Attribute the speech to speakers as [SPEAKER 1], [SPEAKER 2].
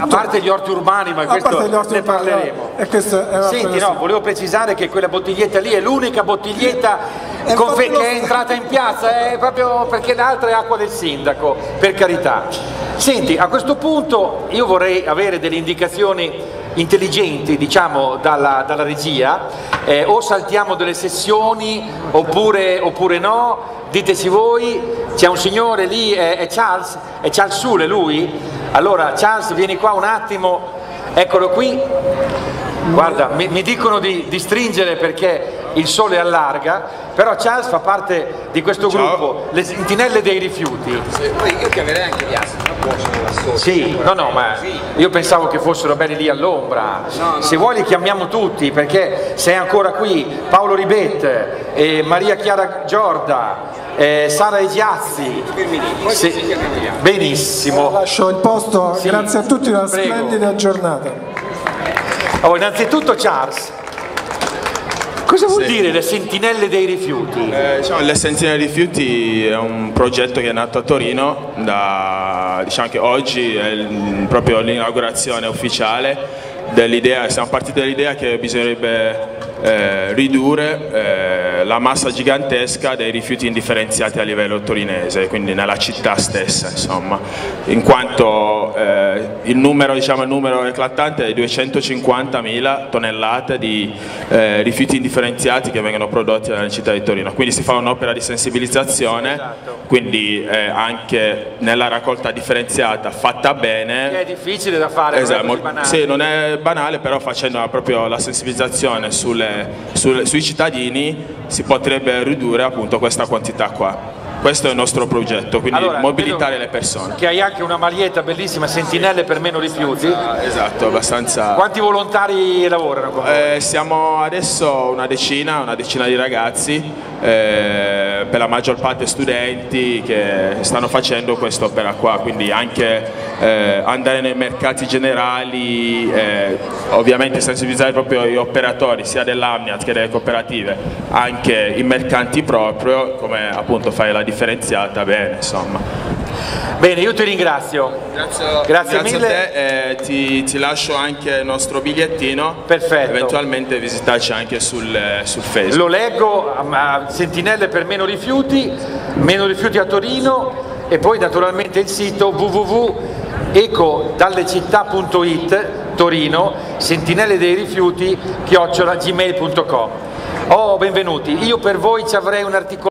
[SPEAKER 1] A parte gli orti urbani, ma questo ne parleremo. Senti, no, volevo precisare che quella bottiglietta lì è l'unica bottiglietta che è entrata in piazza, è proprio perché l'altra è acqua del sindaco, per carità. Senti, a questo punto io vorrei avere delle indicazioni intelligenti, diciamo, dalla regia, o saltiamo delle sessioni oppure no, diteci voi. C'è un signore lì, è Charles Sule lui? Allora Charles, vieni qua un attimo, eccolo qui. Guarda, mi dicono di stringere perché il sole allarga, però Charles fa parte di questo gruppo, le sentinelle dei rifiuti.
[SPEAKER 2] Sì, poi io chiamerei anche gli assi, non possono da soli.
[SPEAKER 1] Sì, no, ma io pensavo che fossero belli lì all'ombra. No. Se vuoi li chiamiamo tutti, perché sei ancora qui, Paolo Ribet, Maria Chiara Giorda, Sara Egiazzi. Benissimo.
[SPEAKER 3] Lascio il posto, grazie a tutti, una splendida giornata.
[SPEAKER 1] Innanzitutto Charles, cosa vuol dire le sentinelle dei rifiuti?
[SPEAKER 4] Diciamo, le sentinelle dei rifiuti è un progetto che è nato a Torino, diciamo che oggi è proprio l'inaugurazione ufficiale dell'idea. Siamo partiti dall'idea che bisognerebbe ridurre la massa gigantesca dei rifiuti indifferenziati a livello torinese, quindi nella città stessa, insomma, in quanto il numero eclatante è di 250.000 tonnellate di rifiuti indifferenziati che vengono prodotti nella città di Torino. Quindi si fa un'opera di sensibilizzazione, quindi anche nella raccolta differenziata fatta bene.
[SPEAKER 1] Che è difficile da fare,
[SPEAKER 4] esatto,
[SPEAKER 1] non è banale.
[SPEAKER 4] Sì, non è banale, però facendo proprio la sensibilizzazione sui cittadini si potrebbe ridurre appunto questa quantità qua. Questo è il nostro progetto, quindi allora, mobilitare le persone.
[SPEAKER 1] Che hai anche una maglietta bellissima, sentinelle per meno rifiuti.
[SPEAKER 4] Esatto, abbastanza.
[SPEAKER 1] Quanti volontari lavorano con voi?
[SPEAKER 4] Siamo adesso una decina di ragazzi, per la maggior parte studenti che stanno facendo quest'opera qua, quindi anche andare nei mercati generali, ovviamente sensibilizzare proprio gli operatori sia dell'Amniat che delle cooperative, anche i mercanti proprio, come appunto fare la differenziata bene, insomma.
[SPEAKER 1] Bene, io ti ringrazio. Grazie mille.
[SPEAKER 4] A te, ti lascio anche il nostro bigliettino.
[SPEAKER 1] Perfetto.
[SPEAKER 4] Eventualmente visitarci anche sul Facebook.
[SPEAKER 1] Lo leggo, sentinelle per meno rifiuti a Torino, e poi naturalmente il sito www.ecodallecittà.it Torino, sentinelle dei rifiuti @gmail.com. Benvenuti. Io per voi ci avrei un articolo